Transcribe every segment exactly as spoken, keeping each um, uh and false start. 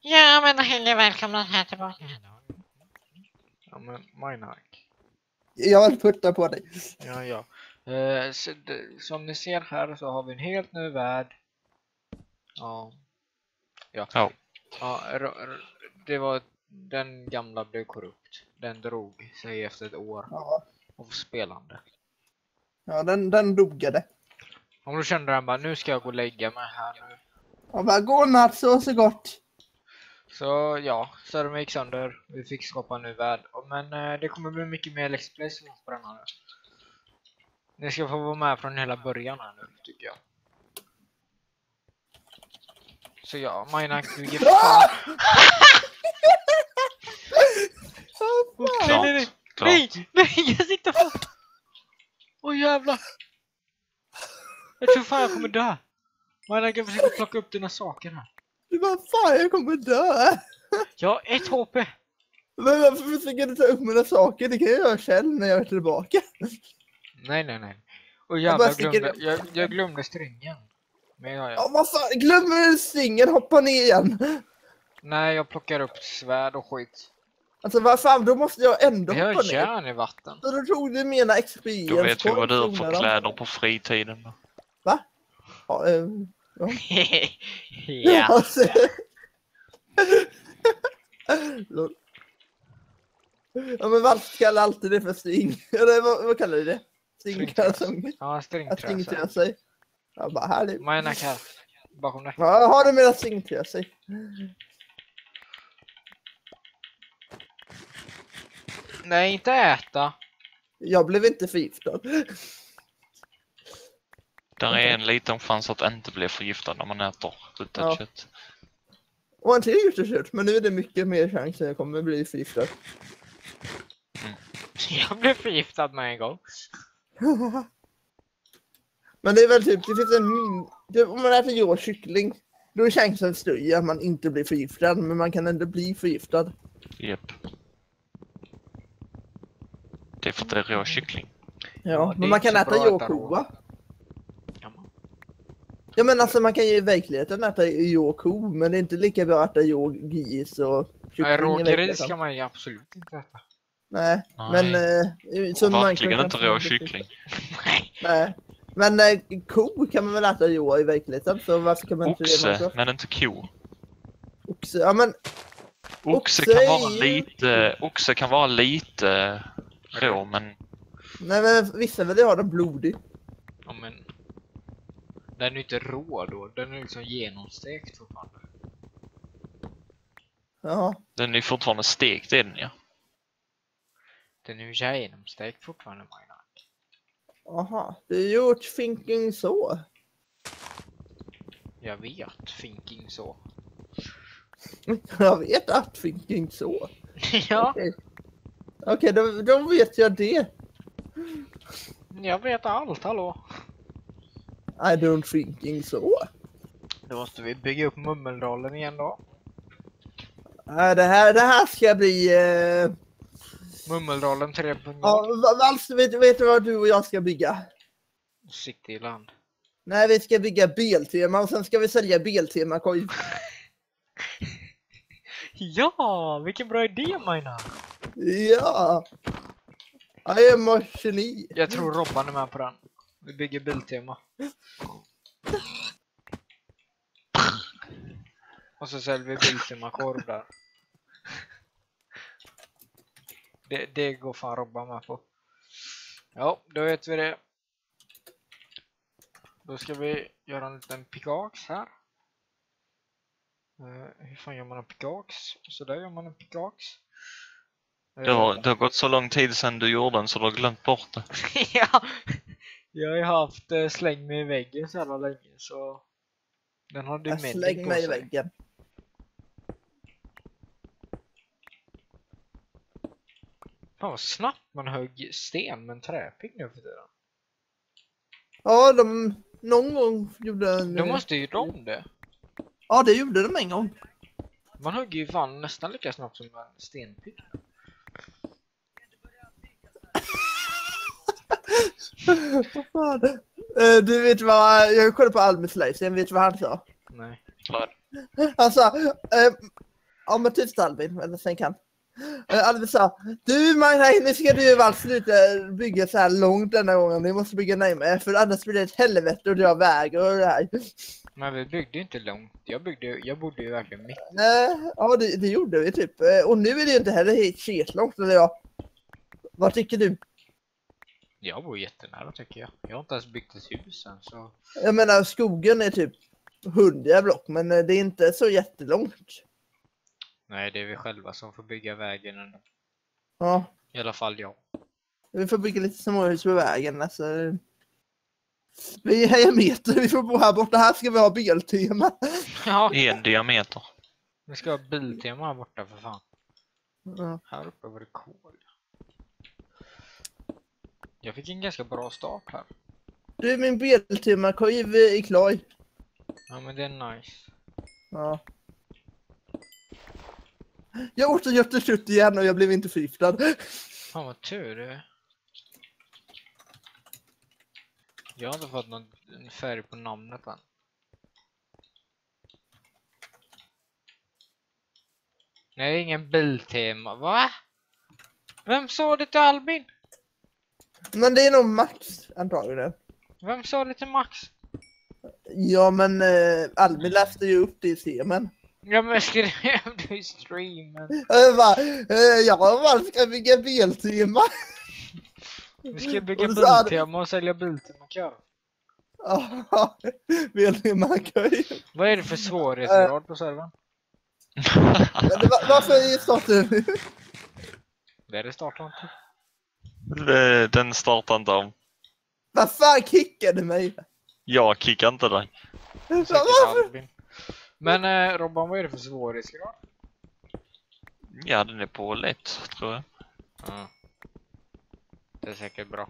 Ja, men hej välkomna här tillbaka. Ja, men Minak. Jag vill putta på dig. Ja, ja. Eh, så, det, som ni ser här så har vi en helt ny värld. Ja. Ja. Ja. Ja, r- r- det var den gamla blev korrupt. Den drog sig efter ett år Ja, av spelande. ja den, den dogade. Om du kände den bara, nu ska jag gå och lägga mig här nu. Jag bara, godnatt, så så gott. Så ja, servern gick sönder. Vi fick skapa en ny värld. Men eh, det kommer bli mycket mer Let's Play som är spännande. Ni ska få vara med från hela början här nu, tycker jag. Så ja, Minak, du ger fan. Nej, nej, nej. Klart. Nej, nej, jag sitter på. Åh jävlar. Jag tror fan jag kommer dö. Minak, jag försöker plocka upp dina saker här. Du bara, fan jag kommer dö. Jag har ett H P. Men varför försöker du ta upp mina saker? Det kan jag göra själv när jag är tillbaka. Nej, nej, nej. Och Jag jävlar, bara jag sticker glömde, upp. jag, jag glömde stringen. Men ja, Ja, ja. vad fan, glömmer du stringen, hoppa ner igen. Nej, jag plockar upp svärd och skit. Alltså vad fan, då måste jag ändå Vi hoppa har ner. järn i vatten. Så då tog du mina experience. Då vet vi vad du har points, för Jonas. kläder på fritiden. Va? Ja, eh, ja. Ja. Alltså. Lol. Ja, men varför kallar alltid det för sting? Eller vad, vad kallar du det? Stingkalsonger? Ja, Att stringtrösa. stingtrösa sig. Jag bara, härligt. Minak här. Bakom dig. Ja, har du mina stingtrösor? Nej, inte äta. Jag blev inte förgiftad. Där är en liten chans att inte bli förgiftad när man äter rutet Ja. kött. Och inte gjort det kört, men nu är det mycket mer chans att jag kommer bli förgiftad. Jag blev förgiftad med en gång. Men det är väl typ, det finns en min... Typ, om man äter jord kyckling, då är chansen större att man inte blir förgiftad, men man kan ändå bli förgiftad. Japp. Det är för att det är rå kyckling. Ja, Ja, det är men man inte kan så äta bra att jord äta koa. Kan man? Ja, men alltså man kan ju i verkligheten äta jord ko, men det är inte lika bra att äta jord gris och kyckling. Nej, i rågris verkligheten. kan man ju absolut inte äta. Nej, Nej. men... Eh, så Och verkligen man inte kan- rå kyckling. Nej. Nej, men eh, ko kan man väl äta jord i verkligheten, så varför kan man inte det? Oxe, också? men inte ko. Oxe, ja men... Oxe Oxe kan är vara ju- lite, oxe kan vara lite rå, men Nej men vissa vill ju ha den blodig. Ja, men den är ju inte rå då. Den är liksom genomstekt fortfarande. Ja. den är fortfarande stekt är den ja. Den är ju genomstekt fortfarande, Minak. Aha, det är gjort thinking så. Jag vet, thinking så. Jag vet att thinking så. Ja, Okej, okay, då, då vet jag det. jag vet allt, hallå. I don't thinking så. Då måste vi bygga upp Mummeldalen igen då. Nej, det här, det här ska bli... Eh... Mummeldalen tre punkt noll. Ja, va- Vals, vet, vet du vad du och jag ska bygga? Cityland. Nej, vi ska bygga Biltema och sen ska vi sälja Biltema-coin. Ja, vilken bra idé, Minak. Ja! I am a geni. Jag tror Robban är med på den. Vi bygger Biltema. Och så säljer vi Biltema-korv där. Det, det går fan Robban med på. Ja, då vet vi det. Då ska vi göra en liten pickax här. Uh, hur fan gör man en pickax? Så där gör man en pickax. Uh, Det har, det har gått så lång tid sedan du gjorde den så du har glömt bort det. Ja, jag har ju haft uh, släng mig i väggen så jävla länge så den har du Jag med släng mig i väggen. Fan vad snabbt man högg sten med en träpigg nu för tiden. Ja, de... Någon gång gjorde en... Då måste ju de det. Ja, det gjorde de en gång. Man hugger ju fan nästan lika snabbt som en stenpigg. Vad fan? Eh, Du vet vad... Jag kollade på Albert Slice, vet du vad han sa? Nej. Vad? Han sa... Eh, Ja, men tyst Albin, eller sen kan. Eh, Albin sa, du Magnus, nu ska du väl sluta bygga så här långt denna gången. Ni måste bygga närmare, för annars blir det ett helvete och dra vägar och det här. Men vi byggde inte långt. Jag byggde, jag bodde ju verkligen mitt. Nej, ja det, det gjorde vi typ. Eh, Och nu är det ju inte heller helt skitlångt, eller ja. Vad tycker du? Jag bor jättenära tycker jag. Jag har inte ens byggt ett hus än så. Jag menar, skogen är typ hundra block, men eh, det är inte så jättelångt. Nej, det är vi själva som får bygga vägen ändå. Ja, I alla fall jag. vi får bygga lite småhus på vägen. Alltså. Vi är meter, vi får bo här borta. Här ska vi ha biltema. Ja, En diameter. vi ska ha biltema här borta för fan. Ja. Här uppe var det kol. Jag fick en ganska bra start här. Du, min biltema-korv är klar. Ja, men det är nice. Ja. Jag åt och götte kött igen och jag blev inte förgiftad. Fan vad tur det är. Jag har inte fått någon färg på namnet än. Nej, ingen biltema. Va? Vem sa det till Albin? Men det är nog Max antagligen. Vem sa det till Max? Ja, men eh, Albin läste ju upp det i temen. Ja, men jag skrev det i streamen. Jag bara, eh, jag bara ska bygga biltema. Vi ska bygga Och så hade- biltema och sälja biltema-korv. Ja, biltema-korv. Vad är det för svårighetsgrad på servern? Men det var- Varför startar du? Det är det startar inte. Det- Den startar inte om. Vad fan kickade mig? Jag kickar inte dig. Så, Säkert varför? Albin. Men eh, Robban, vad är det för svårighetsgrad? Ja, den är på lätt, tror jag. Ja. Det är säkert bra.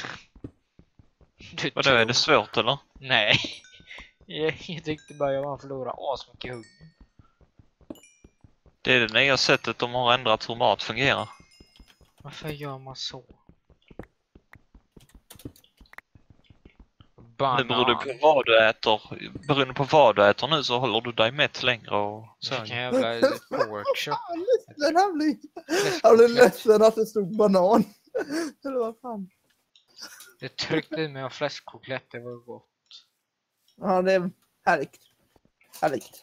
Du Vadå, är det svårt eller? Nej. Jag, jag tyckte bara jag var förlora asmycket hugg. Det är det nya sättet de har ändrat hur mat fungerar. Varför gör man så? Nu beror det på Banan. vad du äter. Beroende på vad du äter nu så håller du dig mätt längre och så. Vilken jävla porkchop. Han ledsen han blev. Han blev ledsen att det stod banan. Eller vad fan. Jag tryckte i mig av fläskkoklett, det var gott. Ja, det är härligt. Härligt.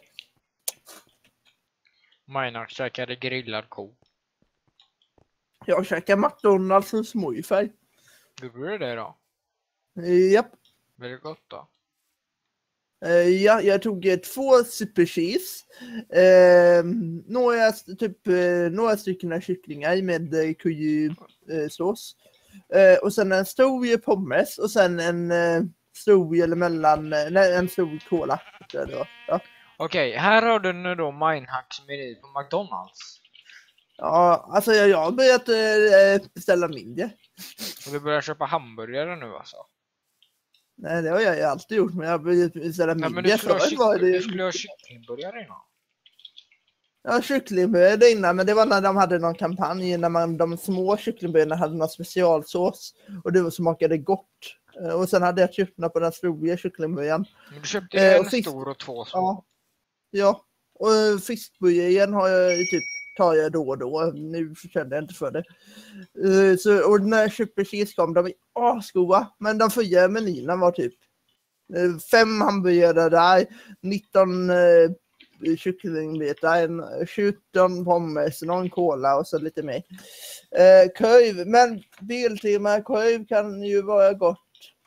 Majnak käkade grillad ko. Jag käkar McDonalds och småfärg. Gjorde du det då? Japp. Var det gott då? Eh, ja, jag tog eh, två super cheese. Eh, några, typ, eh, några stycken kycklingar med eh, currysås. Eh, och sen en stor pommes och sen en eh, stor eller mellan, eh, nej, en stor cola. tror jag det var. Ja. Okej, här har du nu då Mindhacks meny på McDonalds. Ja, alltså jag, jag har börjat eh, beställa mindre. Och du börjar köpa hamburgare nu alltså? Nej, det har jag ju alltid gjort, men jag har börjat beställa Ja, men mindre. du skulle, ha Förut var kyckling, det- du skulle ha kycklingburgare innan. Ja, kycklingburgare innan, men det var när de hade någon kampanj när man, de små kycklingburgarna hade någon specialsås och det smakade gott. Eh, Och sen hade jag köpt på den stora kycklingburgaren. Men du köpte ju Eh, en och fisk- stor och två små. Ja. Ja, och eh, fiskburgaren har jag ju typ, tar jag då och då. Nu kände jag inte för det. Eh, Så, och när jag köpte cheese kom, de var asgoda, men de fyra menyerna var typ eh, fem hamburgare där, nitton eh, kycklingbitar, en sjutton pommes, någon cola och så lite mer. Eh, korv, men Biltema korv kan ju vara gott.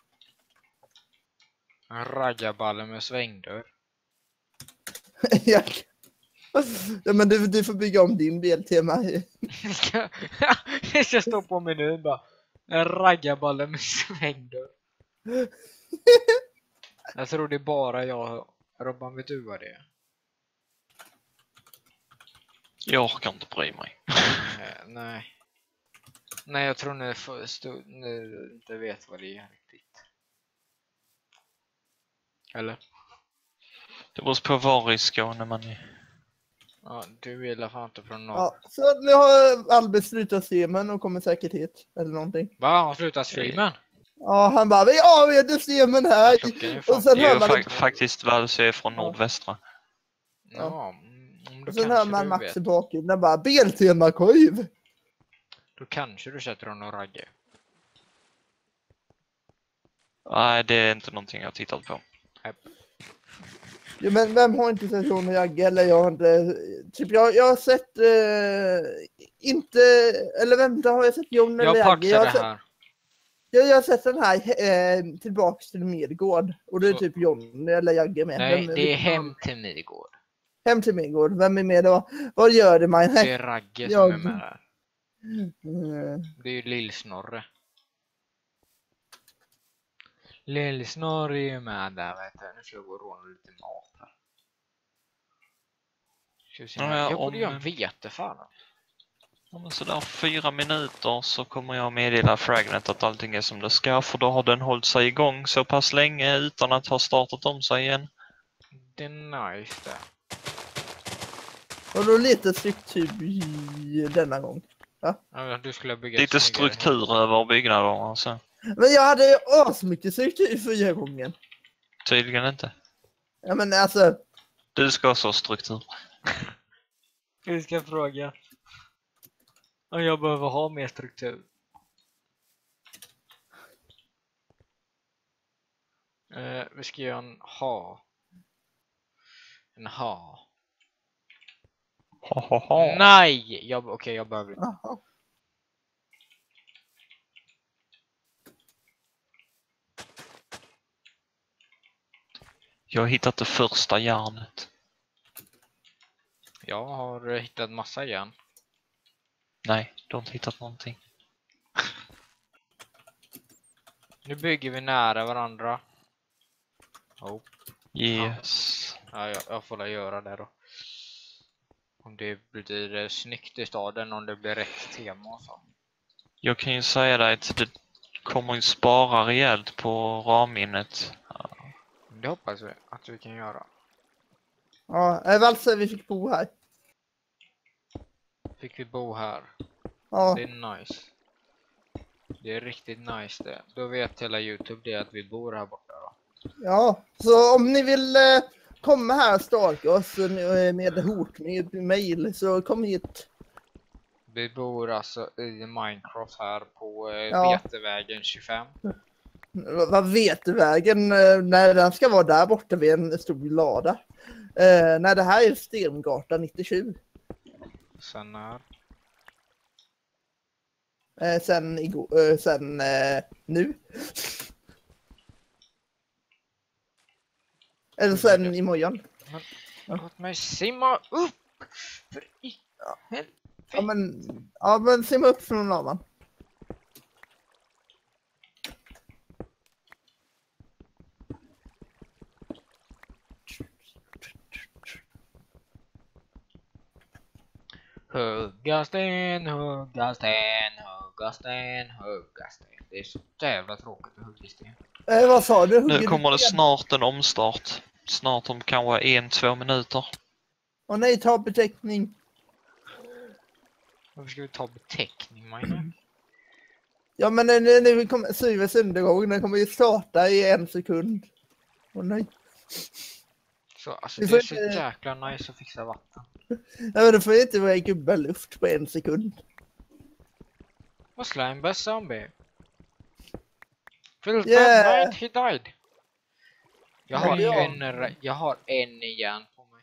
En raggarballe med svängdörr. Jag- ja, men du, du får bygga om din Biltema. Det ska stå på menyn bara. En raggarballe med svängdörr. Jag tror det är bara jag. Robban, vet du vad det är? Jag orkar inte bry mig. Eh, nej. Nej, jag tror ni, får stå, ni inte vet vad det är riktigt. Eller? Det beror på var i Skåne man är. Ja, du är i alla fall inte från norr. Ja, så nu har Albert slutat streamen och kommer säkert hit. Eller någonting. Va? Har han slutat streamen? Ja, han bara, vi avveder streamen här. Klockan är fan- Och sen Jag hör är man fa- inte. faktiskt Valsö är från nordvästra. Ja, mm, Mm, då Och sen kanske hör man du Max vet. i bakgrunden bara Biltema Skiv. Då kanske du sätter honom och Ragge. Nej, det är inte någonting jag har tittat på. Ja, men vem har inte sett John och Jagge? Eller jag har inte... Typ jag, jag har sett... Eh, inte... Eller vänta, har jag sett John eller Jag Jagge? Jag paxar har, det sett, här. jag, jag har sett den här eh, Tillbaks till Midgård. Och det är Så- typ John eller Jagge med. Nej, Vem- det är vilken Hem av- till Midgård. Hem till Midgård. Vem är med då? Vad gör det man? Det är Ragge som Jag- är med där. Mm. Det är ju Lill-Snorre. Lill-Snorre är ju med där, vet du. Nu ska jag gå och råna lite mat här. Ska vi se Ja, här. ja, Jag borde om- göra en vetefan. Om sådär fyra minuter så kommer jag meddela Fragnet att allting är som det ska, för då har den hållit sig igång så pass länge utan att ha startat om sig igen. Det är nice det. Och då lite struktur i denna gång. Ja, du skulle bygga Lite ett snyggare struktur över byggnaderna, alltså. Men jag hade ju asmycket struktur förra gången. Tydligen inte. Ja men alltså... Du ska också ha struktur. Vi ska fråga. Om jag behöver ha mer struktur. Eh, vi ska göra en ha. En ha. Ha, ha, ha. Nej! Jag, okej, jag behöver inte. Aha. Jag har hittat det första järnet. Jag har eh, hittat massa igen. Nej, du har inte hittat någonting. Nu bygger vi nära varandra. Oh. Yes. Ja, jag, jag får väl göra det då. Om det blir eh, snyggt i staden, om det blir rätt tema och så. Jag kan ju säga dig att det kommer ju spara rejält på ramminnet. Det hoppas vi att vi kan göra. Ja, det var alltså vi fick bo här. Fick vi bo här. Ja, Det är nice. Det är riktigt nice det. Då vet hela YouTube det att vi bor här borta då. ja. Så om ni vill eh, komma här och stalka oss eh, med hot med mail så kom hit. Vi bor alltså i Minecraft här på eh, Ja. Vetevägen tjugofem. V- Vad vet du vägen? Eh, när den ska vara där borta vid en stor lada. Eh, när det här är Stengatan nittiosju. Sen är... Eh, sen igår, eh, sen eh, nu. Eller sen i morgon. Låt mig simma upp! För i... Ja men, ja, men simma upp från lavan. Hugga sten, hugga sten, hugga sten, hugga sten. Det är så jävla tråkigt att hugga sten. Eh, vad sa du? Nu Hugger kommer du det sten? snart en omstart. Snart om kanske en, två minuter. Åh nej, ta beteckning. Varför ska vi ta beteckning, Magne? Ja men nu, nu nu kommer Syrens undergång, den kommer ju starta i en sekund. Åh nej. Så, alltså Vi det får är så inte- jäkla nice att fixa vatten. Ja men då får ju inte vara gubbar luft på en sekund. Vad slime zombie? Phil Yeah. Dead Knight, he died. Jag har, Ja. en, re- jag har en igen på mig.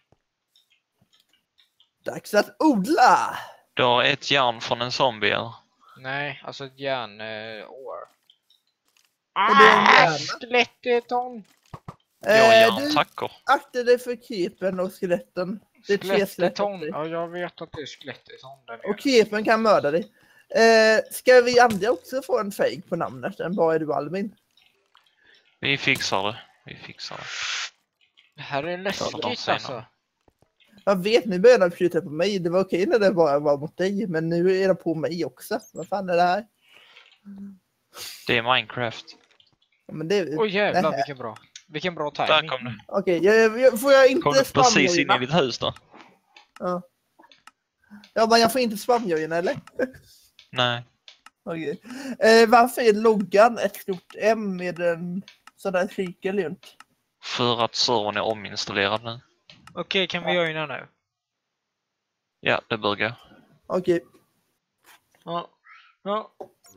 Dags att odla! Du har ett järn från en zombie, eller? Nej, alltså ett järnår. Och det är en Ah, järna. skeleton! Jag har Eh, järntackor. akta dig för keepen och skeletten. Det är tre skelett. Skeleton. efter dig. Ja, jag vet att det är skeleton där nere. Och kepen kan mörda dig. Eh, ska vi andra också få en fake på namnet än bara är du Albin? Vi fixar det. Vi fixar det. Det här är Ja, de läskigt säger alltså. något. Jag vet, nu börjar de skjuta på mig. Det var okej när det bara var mot dig, men nu är de på mig också. Vad fan är det här? Det är Minecraft. Ja, men det, Åh jävlar, Nej. vilken bra. Vilken bra Där timing. kom du. Okej, jag, jag, får jag inte Kom du precis in spamjoina? i ditt hus då? Ja. Ja, men jag får inte spamjoina, eller? Nej. Okej. Eh, varför är loggan ett stort M med en sån där cykel runt? För att servern är ominstallerad nu. Okej, kan vi Ja. joina nu? Ja, det bör gå. Okej. Ja. Ja.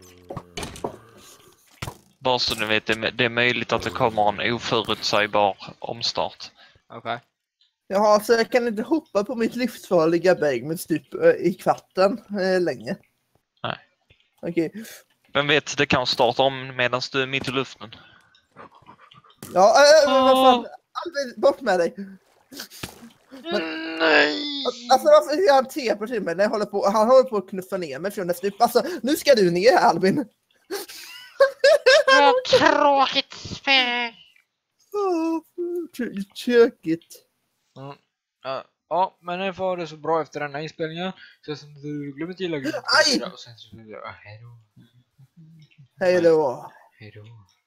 Bara så ni vet, det är, det är möjligt att det kommer en oförutsägbar omstart. Okej. Jaha, så jag kan inte hoppa på mitt livsfarliga berg med stup eh, i kvarten eh, länge. Nej. Okej. Vem vet, det kan starta om medan du är mitt i luften. Ja, äh, vad fan. Albin, bort med dig. Men, nej! Alltså varför gör han teper till mig när jag håller på, han håller på att knuffa ner mig från det stup. Alltså, nu ska du ner här, Albin. Vad tråkigt spel. Åh, tråkigt. Mm. Ja, ja, men ni får ha det så bra efter den här inspelningen. Så sen, glöm inte gilla Aj! och sen så, ja, hej då. Hej då. Hej då.